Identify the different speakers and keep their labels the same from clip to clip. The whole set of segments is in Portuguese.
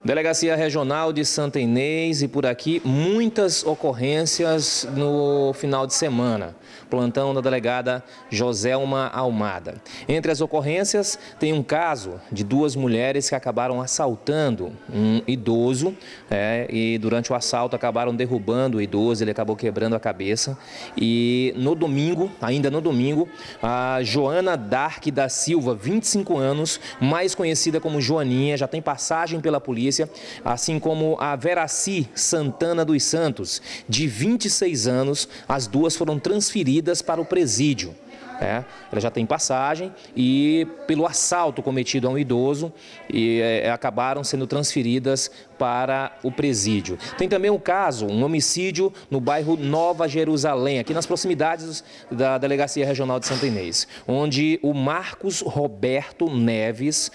Speaker 1: Delegacia Regional de Santa Inês e por aqui muitas ocorrências no final de semana. Plantão da delegada Joselma Almada. Entre as ocorrências tem um caso de duas mulheres que acabaram assaltando um idoso e durante o assalto acabaram derrubando o idoso, ele acabou quebrando a cabeça. E no domingo, ainda no domingo, a Joana Dark da Silva, 25 anos, mais conhecida como Joaninha, já tem passagem pela polícia, assim como a Veraci Santana dos Santos, de 26 anos, as duas foram transferidas para o presídio. Ela já tem passagem e pelo assalto cometido a um idoso acabaram sendo transferidas para o presídio. Tem também um caso, um homicídio no bairro Nova Jerusalém, aqui nas proximidades da Delegacia Regional de Santa Inês, onde o Marcos Roberto Neves,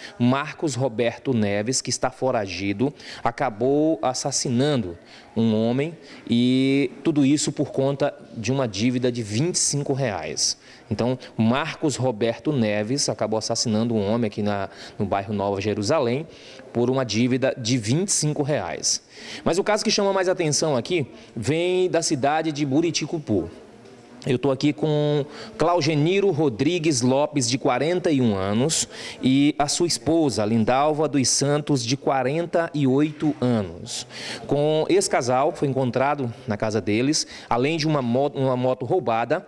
Speaker 1: que está foragido, acabou assassinando um homem e tudo isso por conta de uma dívida de R$25. Então, Marcos Roberto Neves acabou assassinando um homem aqui no bairro Nova Jerusalém por uma dívida de R$25. Mas o caso que chama mais atenção aqui vem da cidade de Buriticupu. Eu estou aqui com Claugeniro Rodrigues Lopes, de 41 anos, e a sua esposa, Lindalva dos Santos, de 48 anos. Com esse casal, foi encontrado na casa deles, além de uma moto roubada,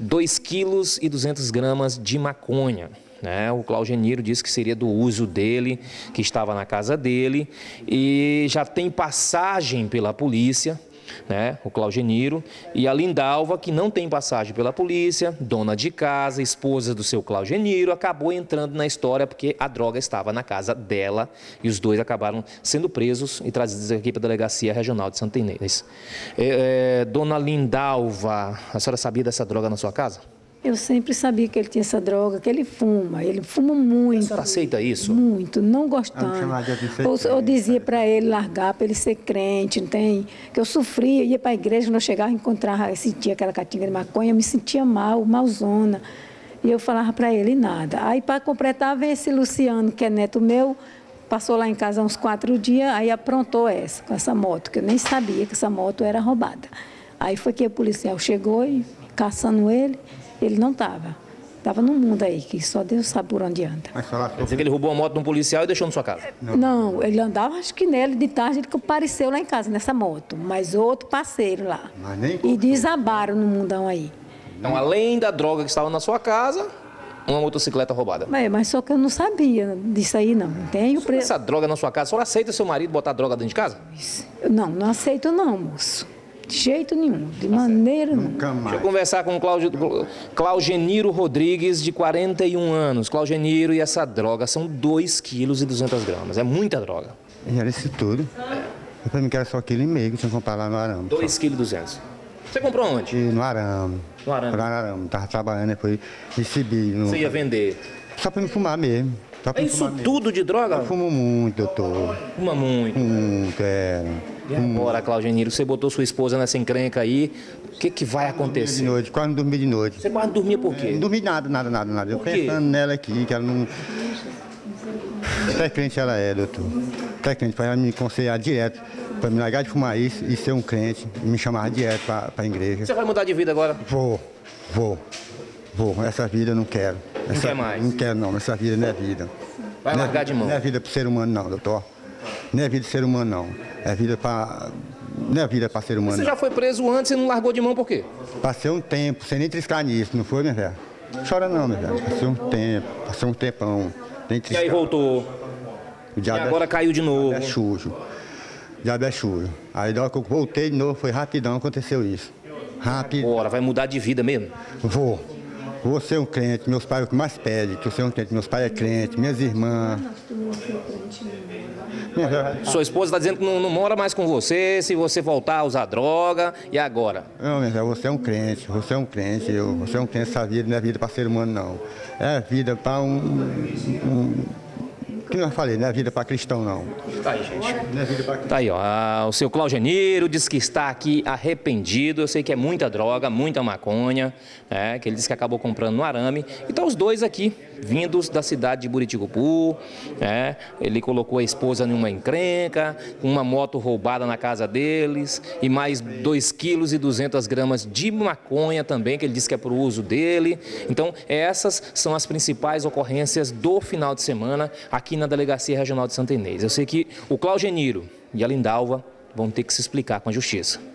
Speaker 1: 2,2 kg de maconha. O Claugeniro disse que seria do uso dele, que estava na casa dele, e já tem passagem pela polícia. O Claugeniro, e a Lindalva, que não tem passagem pela polícia, dona de casa, esposa do seu Claugeniro, acabou entrando na história porque a droga estava na casa dela e os dois acabaram sendo presos e trazidos aqui para a Delegacia Regional de Santa Inês. Dona Lindalva, a senhora sabia dessa droga na sua casa?
Speaker 2: Eu sempre sabia que ele tinha essa droga, que ele fuma muito.
Speaker 1: A senhora aceita isso?
Speaker 2: Muito, não gostando. Eu dizia para ele largar, para ele ser crente, não tem? Que eu sofria, ia para a igreja, quando eu chegava, encontrava, sentia aquela catinga de maconha, eu me sentia malzona. E eu falava para ele nada. Aí, para completar, vem esse Luciano, que é neto meu, passou lá em casa uns 4 dias, aí aprontou com essa moto, que eu nem sabia que essa moto era roubada. Aí foi que o policial chegou e caçando ele não estava. Estava no mundo aí, que só Deus sabe por onde anda.
Speaker 1: Quer dizer que ele roubou a moto de um policial e deixou na sua casa?
Speaker 2: Não, ele andava, acho que nele, de tarde, ele apareceu lá em casa, nessa moto. Mas outro parceiro lá. E desabaram no mundão aí.
Speaker 1: Então, além da droga que estava na sua casa, uma motocicleta roubada.
Speaker 2: Mas só que eu não sabia disso aí, não.
Speaker 1: Essa droga na sua casa, a senhora aceita seu marido botar droga dentro de casa?
Speaker 2: Não aceito não, moço. De jeito nenhum, de maneira nenhuma.
Speaker 1: Deixa eu conversar com o Claugeniro Rodrigues, de 41 anos. Claugeniro, e essa droga são 2,2 kg. É muita droga.
Speaker 3: E era isso tudo. Eu para mim que era só 1,5 kg que tinha comprado lá no Arame.
Speaker 1: 2,2 kg. Você comprou onde?
Speaker 3: No Arame.
Speaker 1: No Arame?
Speaker 3: No Arame. Estava trabalhando, depois recebi.
Speaker 1: Você ia vender?
Speaker 3: Só para me fumar mesmo.
Speaker 1: É isso tudo de droga?
Speaker 3: Eu fumo muito, doutor.
Speaker 1: Fuma muito?
Speaker 3: Muito,
Speaker 1: E agora, Claugeniro, você botou sua esposa nessa encrenca aí, o que vai acontecer?
Speaker 3: De noite, quase não dormi de noite.
Speaker 1: Você quase dormia por quê?
Speaker 3: Não dormi nada. Eu pensando nela aqui, que ela não... Até crente ela é, doutor. Até crente, para ela me aconselhar direto, para me largar de fumar isso e ser um crente, e me chamar direto para a igreja.
Speaker 1: Você vai mudar de vida agora?
Speaker 3: Vou. Essa vida eu não quero.
Speaker 1: Não quer mais?
Speaker 3: Não quero não, essa vida não é vida.
Speaker 1: Vai largar de mão?
Speaker 3: Não é vida para ser humano não, doutor. Não é vida de ser humano não. Não é vida para ser humano.
Speaker 1: Você já foi preso antes e não largou de mão por quê?
Speaker 3: Passei um tempo, sem nem triscar nisso, não foi, minha velha? Não chora não, minha velha. Passei um tempão.
Speaker 1: E aí voltou. E agora caiu de novo.
Speaker 3: O diabo é sujo. Aí na hora que eu voltei de novo, foi rapidão, aconteceu isso. Rápido.
Speaker 1: Agora, vai mudar de vida mesmo?
Speaker 3: Vou ser um crente, meus pais é o que mais pedem, que eu seja um crente. Meus pais é crente, minhas irmãs.
Speaker 1: Sua esposa está dizendo que não mora mais com você, se você voltar a usar droga, e agora?
Speaker 3: Não, minha filha, você é um crente, você é um crente, essa vida não é vida para ser humano, não. É vida para que eu falei, não é vida para cristão, não.
Speaker 1: Tá aí, gente.
Speaker 3: Não é vida para cristão.
Speaker 1: Tá aí, ó. O seu Claugeniro diz que está aqui arrependido. Eu sei que é muita droga, muita maconha, que ele disse que acabou comprando no Arame. E estão os dois aqui vindos da cidade de Buriticupu. Ele colocou a esposa em uma encrenca, uma moto roubada na casa deles e mais 2,2 kg de maconha também, que ele disse que é para o uso dele. Então, essas são as principais ocorrências do final de semana aqui na Delegacia Regional de Santa Inês. Eu sei que o Claugeniro e a Lindalva vão ter que se explicar com a Justiça.